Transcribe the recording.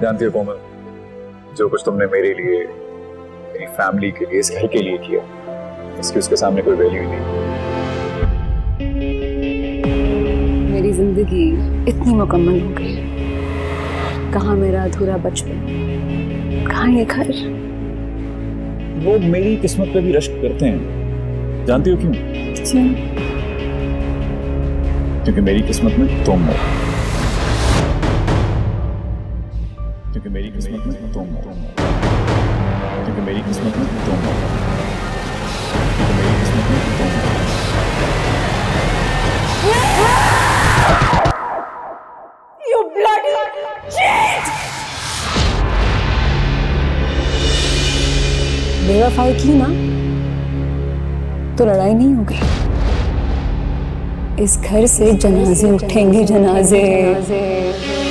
जानती हो कोमल, जो कुछ तुमने मेरे लिए, मेरी फैमिली के लिए, इस घर के लिए किया, इसकी उसके सामने कोई वैल्यू नहीं। मेरी जिंदगी इतनी मुकम्मल हो गई, कहाँ मेरा अधूरा बचपन, कहाँ ये घर। वो मेरी किस्मत पे भी रश्क करते हैं, जानती हो क्यों? क्योंकि मेरी किस्मत में तुम हो, क्योंकि मेरी किस्मत में तुम हो, क्योंकि मेरी किस्मत में तुम हो, क्योंकि मेरी किस्मत में तुम हो। You bloody cheat! बेवफाई की ना तो लड़ाई नहीं होगी। इस घर से जनाजे उठेंगे, जनाजे।